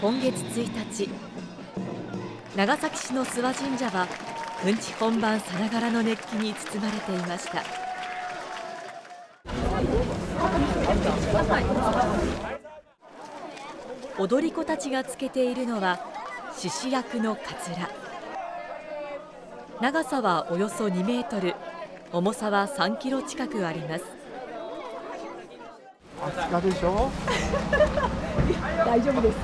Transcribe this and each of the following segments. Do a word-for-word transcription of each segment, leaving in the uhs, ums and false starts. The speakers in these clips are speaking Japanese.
今月ついたち、長崎市の諏訪神社はくんち本番さながらの熱気に包まれていました。踊り子たちがつけているのは獅子役のかつら。長さはおよそにメートル、重さはさんキロ近くあります。 暑かでしょ大丈夫です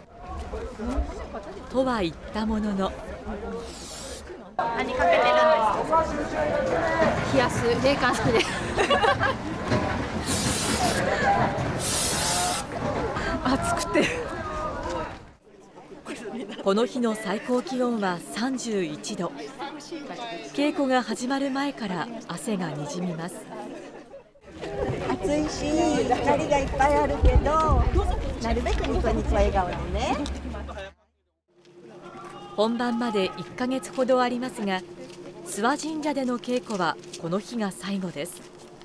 とは言ったものの、 何かけてるんですか？冷やす冷感スプレー暑くてこの日の最高気温はさんじゅういちど。稽古が始まる前から汗がにじみます。 暑いし光がいっぱいあるけど、なるべくニコニコ笑顔でね。 本番までいっかげつほどありますが、諏訪神社での稽古はこの日が最後です。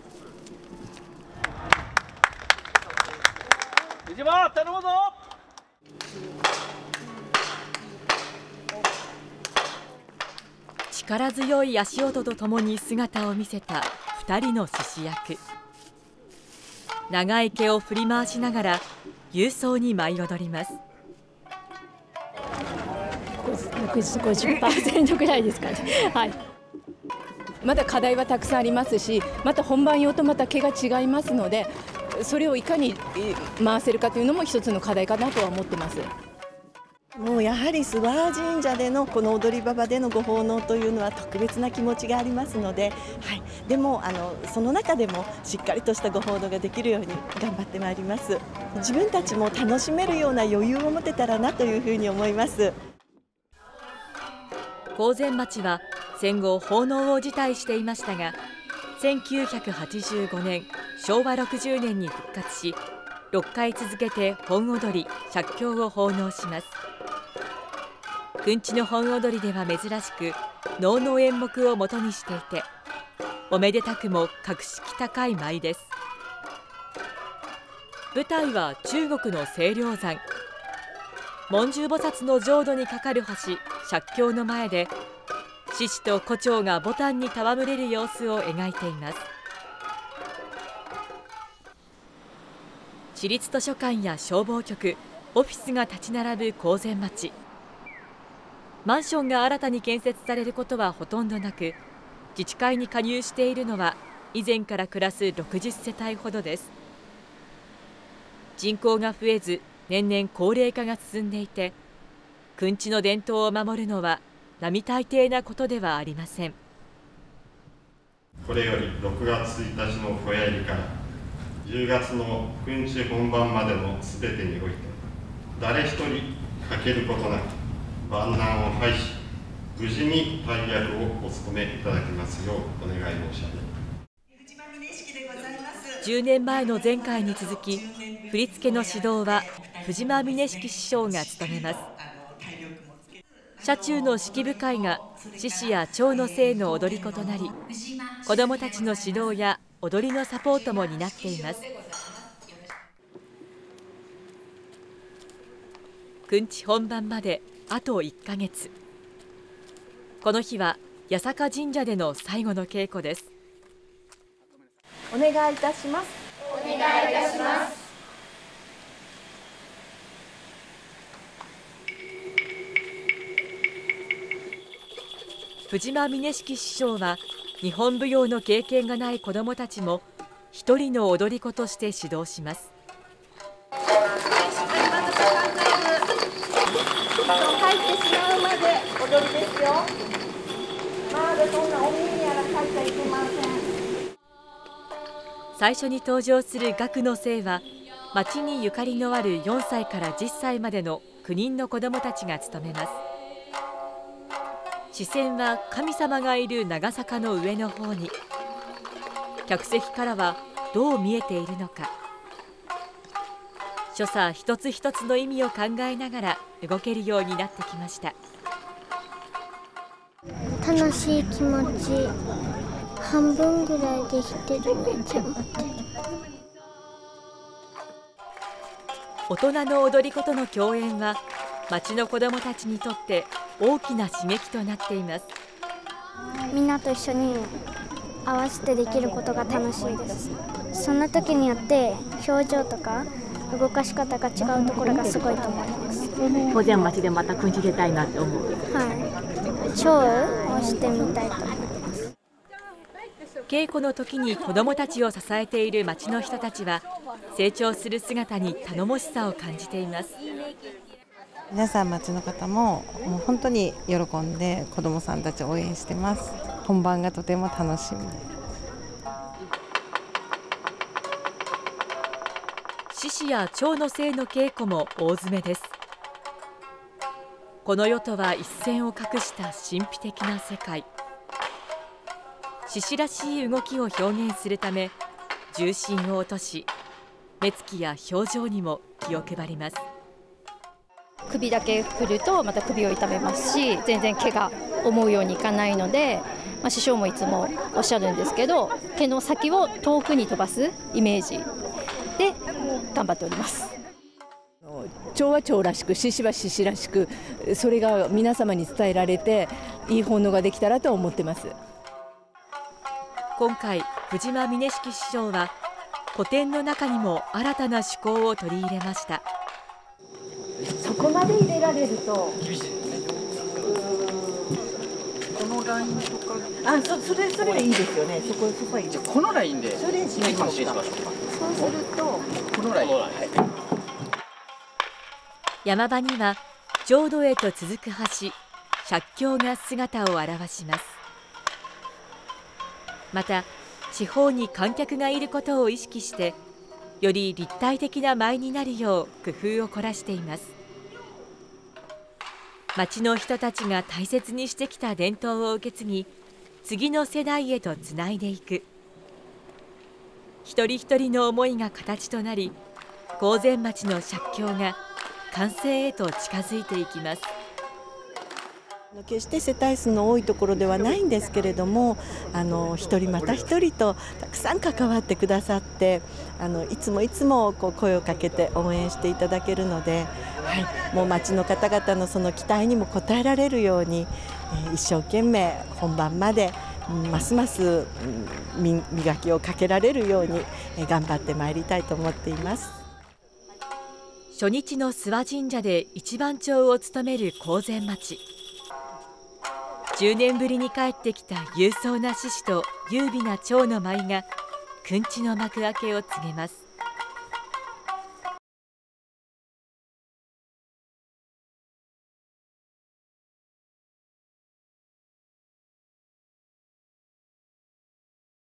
一番頼むぞ。 力強い足音とともに姿を見せたふたりの獅子役。長い毛を振り回しながら勇壮に舞い踊ります。 ろくじゅう、ごじゅっパーセント ぐらいですかね、はい、まだ課題はたくさんありますし、また本番用とまた毛が違いますので、それをいかに回せるかというのも一つの課題かなとは思ってます。 もうやはり諏訪神社でのこの踊り場でのご奉納というのは特別な気持ちがありますので、はい、でもあのその中でもしっかりとしたご奉納ができるように頑張ってまいります。自分たちも楽しめるような余裕を持てたらなというふうに思います。 高前町は戦後奉納を辞退していましたが、せんきゅうひゃくはちじゅうごねんしょうわろくじゅうねんに復活し、ろっかい続けて本踊り写経を奉納します。くんちの本踊りでは珍しく能の演目を元にしていて、おめでたくも格式高い舞です。舞台は中国の清涼山。文殊菩薩の浄土に架かる橋釈経の前で、獅子と胡蝶が牡丹に戯れる様子を描いています。市立図書館や消防局、オフィスが立ち並ぶ高前町。マンションが新たに建設されることはほとんどなく、自治会に加入しているのは以前から暮らすろくじゅっせたいほどです。人口が増えず年々高齢化が進んでいて、くんちの伝統を守るのは並大抵なことではありません。 これよりろくがつついたちの小やりからじゅうがつのくんち本番までのすべてにおいて、誰一人欠けることなく万難を排し、無事に大役をお務めいただきますようお願い申し上げます。 じゅうねんまえの前回に続き、振り付けの指導は藤間峰式師匠が務めます。車中の式部会が獅子や蝶の精の踊り子となり、子どもたちの指導や踊りのサポートも担っています。くんち本番まであといっかげつ。この日は八坂神社での最後の稽古です。 お願いいたします。 お願いいたします。 藤間峰式師匠は日本舞踊の経験がない子どもたちも一人の踊り子として指導します。 入ってしまうまで踊りですよ。まだそんなお耳やら書いちゃいけません。 最初に登場する学の生は、町にゆかりのあるよんさいからじっさいまでのきゅうにんの子どもたちが務めます。視線は神様がいる長坂の上の方に。客席からはどう見えているのか。所作一つ一つの意味を考えながら動けるようになってきました。 楽しい気持ち半分ぐらいできてる。めっちゃ待ってる。 大人の踊り子との共演は町の子どもたちにとって大きな刺激となっています。 みんなと一緒に合わせてできることが楽しいです。その時によって表情とか動かし方が違うところがすごいと思います。 保全町でまたくんち出たいなって思う。 はい、ショーをしてみたいと思います。 稽古の時に子どもたちを支えている町の人たちは成長する姿に頼もしさを感じています。 皆さん町の方ももう本当に喜んで子どもさんたちを応援してます。本番がとても楽しみです。 獅子や蝶の精の稽古も大詰めです。この世とは一線を画した神秘的な世界。獅子らしい動きを表現するため重心を落とし、目つきや表情にも気を配ります。 首だけ振るとまた首を痛めますし、全然毛が思うようにいかないので、まあ、師匠もいつもおっしゃるんですけど、毛の先を遠くに飛ばすイメージで頑張っております。 蝶は蝶らしく、獅子は獅子らしく、それが皆様に伝えられていい奉納ができたらと思ってます。 今回藤間峰式師匠は古典の中にも新たな趣向を取り入れました。 そこまで入れられると厳しいですね。このラインとか、 あ、そそれそれいいですよね。そこそこいい。 じゃあこのラインでそれにしましょうか。 しましょうか。 そうするとこのライン。はい。 山場には浄土へと続く橋、釈橋が姿を現します。また地方に観客がいることを意識してより立体的な舞になるよう工夫を凝らしています。町の人たちが大切にしてきた伝統を受け継ぎ、次の世代へとつないでいく。一人一人の思いが形となり、高前町の釈橋が完成へと近づいていきます。 決して世帯数の多いところではないんですけれども、あの一人また一人とたくさん関わってくださって、あのいつもいつもこう声をかけて応援していただけるので、はい、もう町の方々のその期待にも応えられるように、えー、一生懸命本番まで、うん、ますます、うん、磨きをかけられるように、えー、頑張ってまいりたいと思っています。 初日の諏訪神社で一番長を務める高前町。じゅうねんぶりに帰ってきた勇壮な獅子と優美な蝶の舞がくんちの幕開けを告げます。